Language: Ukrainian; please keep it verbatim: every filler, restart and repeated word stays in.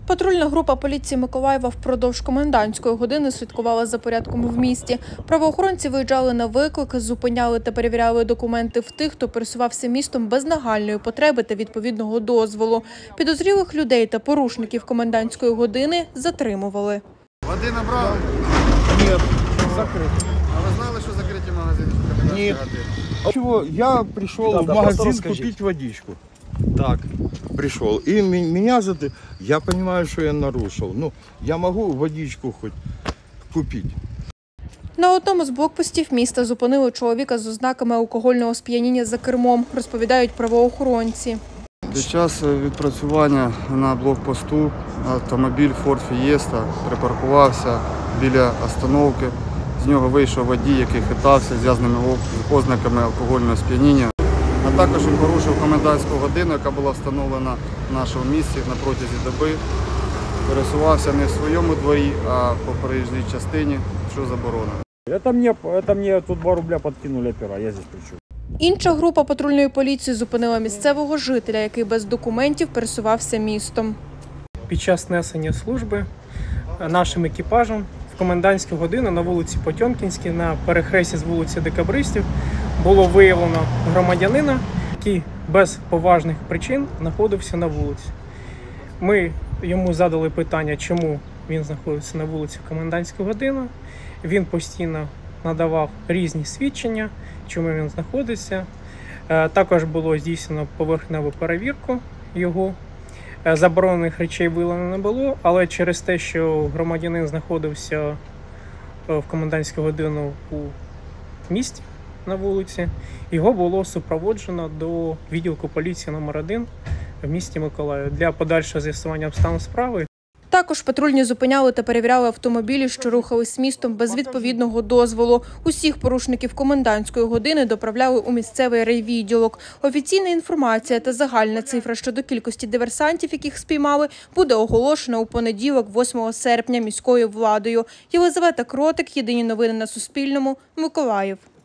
Патрульна група поліції Миколаєва впродовж комендантської години слідкувала за порядком в місті. Правоохоронці виїжджали на виклик, зупиняли та перевіряли документи в тих, хто пересувався містом без нагальної потреби та відповідного дозволу. Підозрілих людей та порушників комендантської години затримували. Води набрали? Ні, закриті. А ви знали, що закриті магазини? Ні. Чего? Я пришел да, в да, магазин купить водичку. Так, пришел. И меня зад... Я понимаю, что я нарушил. Ну, я могу водичку хоть купить. На одному з блокпостів міста зупинили чоловіка з ознаками алкогольного сп'яніння за кермом, розповідають правоохоронці. Під час відпрацювання на блокпосту автомобіль Ford Fiesta припаркувався біля остановки. З нього вийшов водій, який хитався з ясними ознаками алкогольного сп'яніння. А також він порушив комендантську годину, яка була встановлена в нашому місті на протязі доби. Пересувався не в своєму дворі, а по проїжджій частині, що заборонено. Это мне, это мне тут два рубля подкинули опера, я здесь при чем? Інша група патрульної поліції зупинила місцевого жителя, який без документів пересувався містом. Під час несення служби нашим екіпажем в комендантську годину на вулиці Потьомкінській, на перехресті з вулиці Декабристів, було виявлено громадянина, який без поважних причин знаходився на вулиці. Ми йому задали питання, чому він знаходиться на вулиці в комендантську годину. Він постійно надавав різні свідчення, чому він знаходиться. Також було здійснено поверхневу перевірку його. Заборонених речей виявлено не було, але через те, що громадянин знаходився в комендантську годину у місті на вулиці, його було супроводжено до відділку поліції номер один в місті Миколаїв для подальшого з'ясування обставин справи. Також патрульні зупиняли та перевіряли автомобілі, що рухались містом без відповідного дозволу. Усіх порушників комендантської години доправляли у місцевий райвідділок. Офіційна інформація та загальна цифра щодо кількості диверсантів, яких спіймали, буде оголошена у понеділок, восьмого серпня, міською владою. Єлизавета Кротик, єдині новини на Суспільному, Миколаїв.